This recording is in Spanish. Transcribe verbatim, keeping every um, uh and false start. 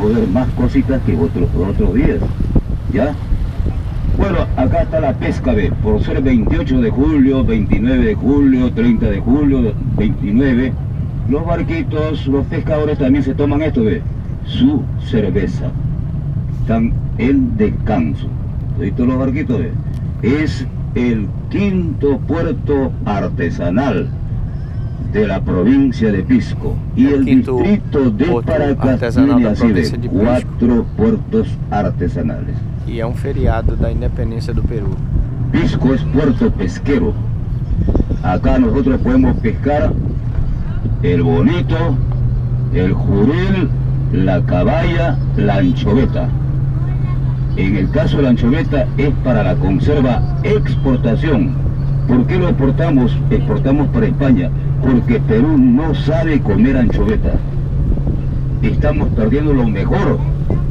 podemos ver más cositas que otros, otros días, ¿ya? Bueno, acá está la pesca, ve, por ser veintiocho de julio, veintinueve de julio, treinta de julio, veintinueve, los barquitos, los pescadores también se toman esto, ve, su cerveza. Están en descanso. ¿Visto los barquitos, ve? Es el quinto puerto artesanal de la provincia de Pisco, y el distrito de Paracas tiene así de cuatro puertos artesanales. E é um feriado da independência do Peru. Pisco es puerto pesquero. Acá nosotros podemos pescar el bonito, el jurel, la caballa, la anchoveta. En el caso de la anchoveta es para la conserva exportación. ¿Por qué lo exportamos? Exportamos para España. Porque Perú no sabe comer anchoveta. Estamos perdiendo lo mejor